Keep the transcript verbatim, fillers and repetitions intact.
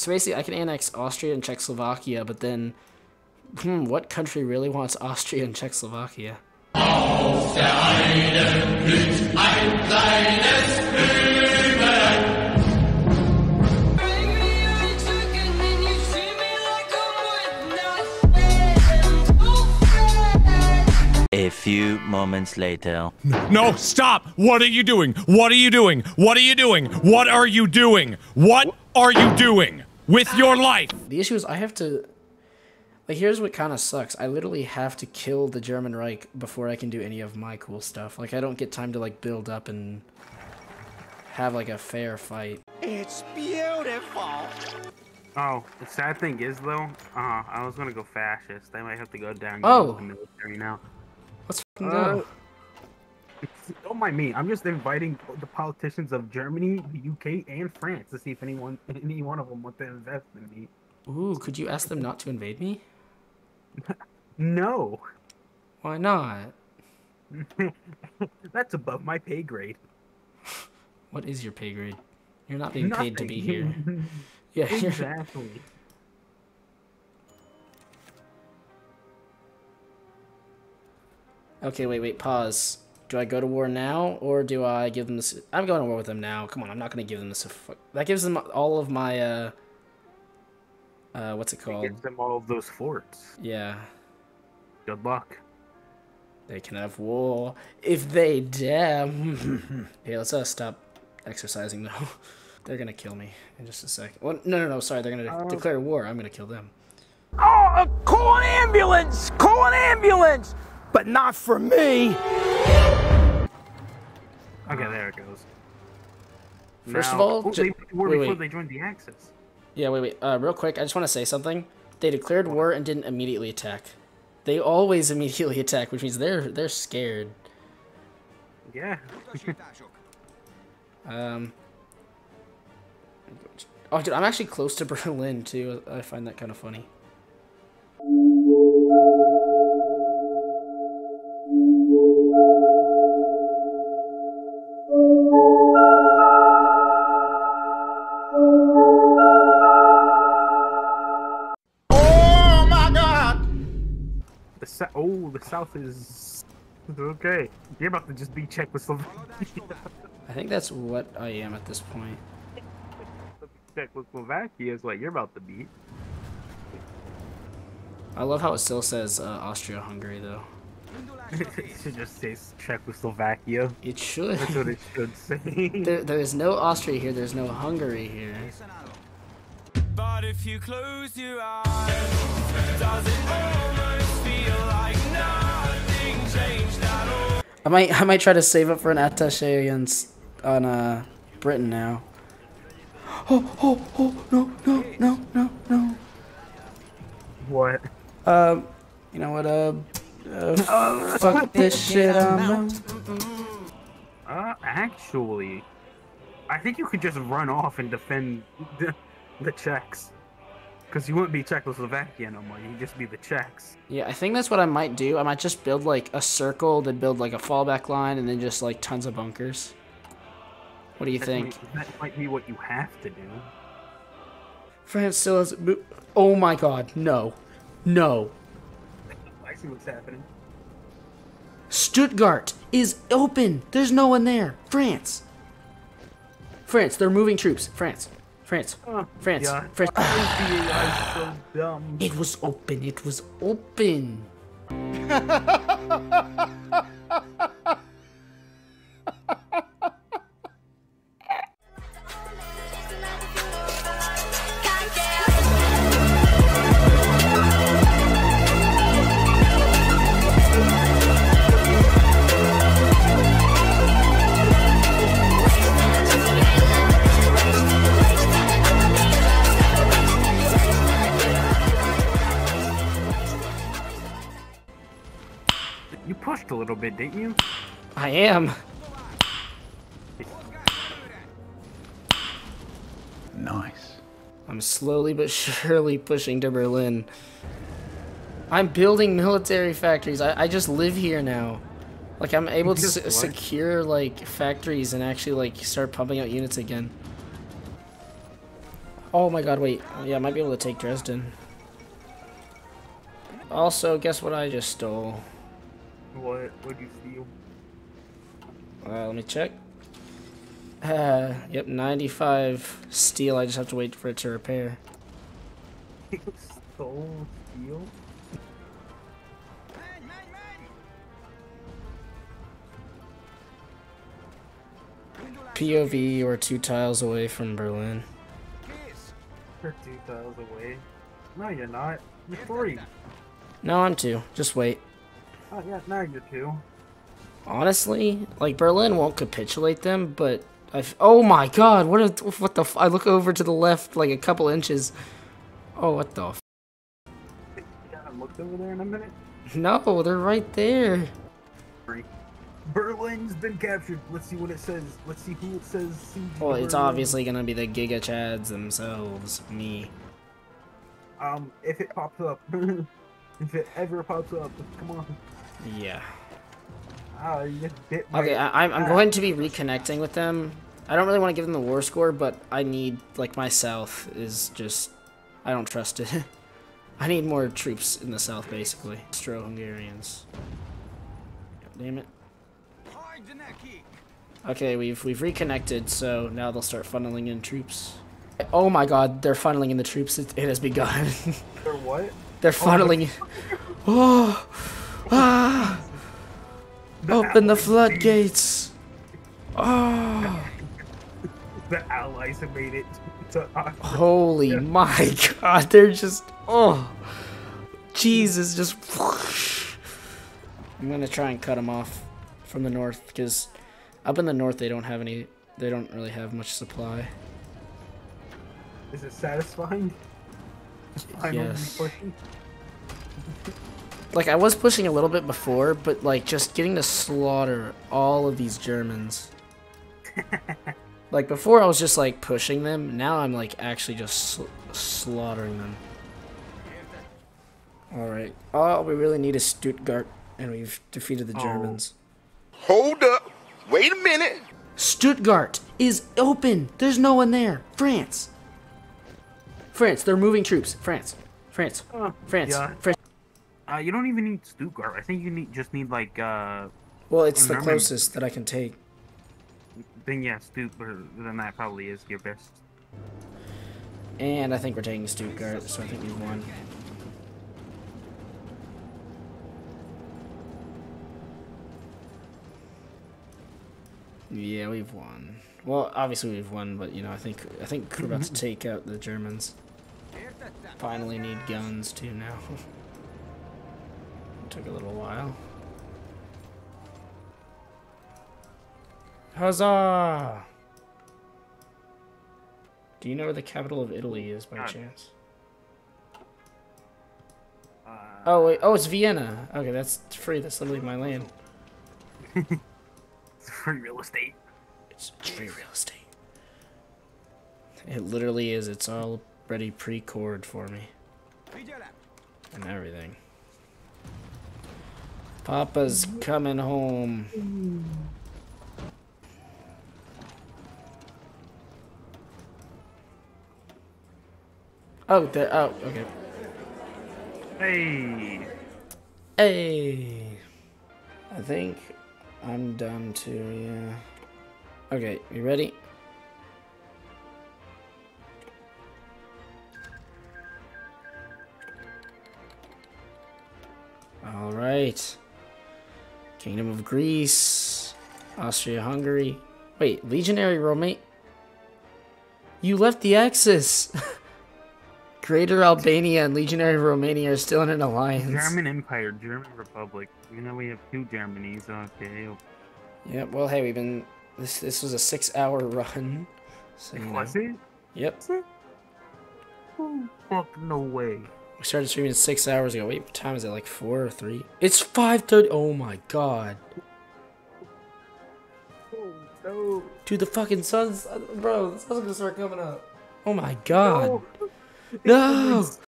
So basically, I can annex Austria and Czechoslovakia, but then, hmm, what country really wants Austria and Czechoslovakia? Auf der einen blüht ein kleines Blümelein. A few moments later. No, stop! What are you doing? What are you doing? What are you doing? What are you doing? What are you doing with your life? The issue is I have to... Like, here's what kind of sucks. I literally have to kill the German Reich before I can do any of my cool stuff. Like, I don't get time to, like, build up and have, like, a fair fight. It's beautiful! Oh, the sad thing is, though, uh, I was gonna go fascist. I might have to go down oh. to the military now. Let's fucking uh, go. Don't mind me. I'm just inviting the politicians of Germany, the U K, and France to see if anyone, any one of them want to invest in me. Ooh, could you ask them not to invade me? No. Why not? That's above my pay grade. What is your pay grade? You're not being Nothing. paid to be here. Yeah, exactly. Okay, wait, wait, pause. Do I go to war now, or do I give them this? I'm going to war with them now. Come on, I'm not going to give them this. That gives them all of my, uh... Uh, what's it called? It gives them all of those forts. Yeah. Good luck. They can have war if they dare. Hey, let's uh, stop exercising, though. They're going to kill me in just a sec. Well, no, no, no, sorry. They're going to uh, declare war. I'm going to kill them. Oh, call an ambulance! Call an ambulance! But not for me! Okay, there it goes. First now, of all, oh, they were wait, before wait. they joined the Axis. Yeah, wait, wait. Uh, real quick, I just want to say something. They declared war and didn't immediately attack. They always immediately attack, which means they're they're scared. Yeah. um. Oh, dude, I'm actually close to Berlin too. I find that kind of funny. Oh, the South is okay. You're about to just be Czechoslovakia. I think that's what I am at this point. Czechoslovakia is what you're about to be. I love how it still says uh, Austria-Hungary, though. It should just say Czechoslovakia. It should. That's what it should say. There, there is no Austria here. There's no Hungary here. But if you close your eyes, does it almost feel like nothing changed at all? I might, I might try to save up for an attaché against on uh Britain now. Oh, oh, oh, no, no, no, no, no. What? Um, you know what? Uh, uh fuck this shit. Um. Uh, actually, I think you could just run off and defend the, the Czechs. Because you wouldn't be Czechoslovakia no more, you'd just be the Czechs. Yeah, I think that's what I might do. I might just build like a circle, then build like a fallback line, and then just like tons of bunkers. What do you that think? Might, that might be what you have to do. France still hasn't moved. Oh my god, no. No. I see what's happening. Stuttgart is open. There's no one there. France. France, they're moving troops. France. France. Oh, France. God. France. I'm so dumb. It was open. It was open. You pushed a little bit, didn't you? I am. Nice. I'm slowly but surely pushing to Berlin. I'm building military factories. I, I just live here now. Like, I'm able to se secure, like, factories and actually, like, start pumping out units again. Oh my god, wait. Yeah, I might be able to take Dresden. Also, guess what I just stole? What? What'd you steal? Uh, let me check. Uh, yep, ninety-five steel. I just have to wait for it to repair. You stole steel? P O V, we're two tiles away from Berlin. You're two tiles away. No, you're not. You're three. No, I'm two. Just wait. Oh, yeah, now you're two. Honestly, like, Berlin won't capitulate them, but I've... Oh my god, what, a, what the... F I look over to the left, like, a couple inches. Oh, what the f... You haven't looked over there in a minute? No, they're right there. Three. Berlin's been captured. Let's see what it says. Let's see who it says. Well, it's Berlin. obviously gonna be the Giga Chads themselves. Me. Um, if it pops up. If it ever pops up, come on. Yeah. Ah, you just bit my Okay, I, I'm, I'm ass. going to be reconnecting with them. I don't really want to give them the war score, but I need, like, my south is just... I don't trust it. I need more troops in the south, basically. Austro-Hungarians. God damn it. Okay, we've we've reconnected, so now they'll start funneling in troops. Oh my god, they're funneling in the troops. It, it has begun. They're what? They're funneling. Oh, ah! Open the floodgates. Oh. The allies have made it to Austria. Holy my god, they're just. Oh. Jesus, just. I'm gonna try and cut them off from the north, because up in the north they don't have any. They don't really have much supply. Is it satisfying? Yes. Like, I was pushing a little bit before, but, like, just getting to slaughter all of these Germans. Like, before I was just, like, pushing them. Now I'm, like, actually just sl slaughtering them. Alright. All we really need is Stuttgart, and we've defeated the Oh. Germans. Hold up. Wait a minute. Stuttgart is open! There's no one there! France! France, they're moving troops. France. France. Uh, France. yeah. France. Uh, you don't even need Stuttgart. I think you need just need like uh. Well, it's the Remember- closest that I can take. Then yeah, Stuttgart. Then that probably is your best. And I think we're taking Stuttgart, so I think we've won. Yeah, we've won. Well, obviously we've won, but you know, I think I think we're about to take out the Germans. Finally need guns too now. Took a little while. Huzzah! Do you know where the capital of Italy is by God. chance? Uh, Oh wait, oh it's Vienna. Okay, that's free. That's literally my land. it's free real estate. It's free real estate. It literally is. It's already pre-cored for me. And everything. Papa's coming home. Oh, the oh, okay. Hey. Hey. I think I'm done too, yeah. Okay, you ready? Alright. Kingdom of Greece. Austria-Hungary. Wait, Legionary Romania? You left the Axis! Greater Albania and Legionary Romania are still in an alliance. German Empire, German Republic. You know we have two Germanys. Okay. Yeah, well, hey, we've been... This this was a six-hour run. So, you know. Was it? Yep. Oh, fuck, no way. We started streaming six hours ago. Wait, what time is it? Like four or three? It's five thirty. Oh my god. Oh, no. Dude, the fucking sun's... Bro, the sun's gonna start coming up. Oh my god. No. No!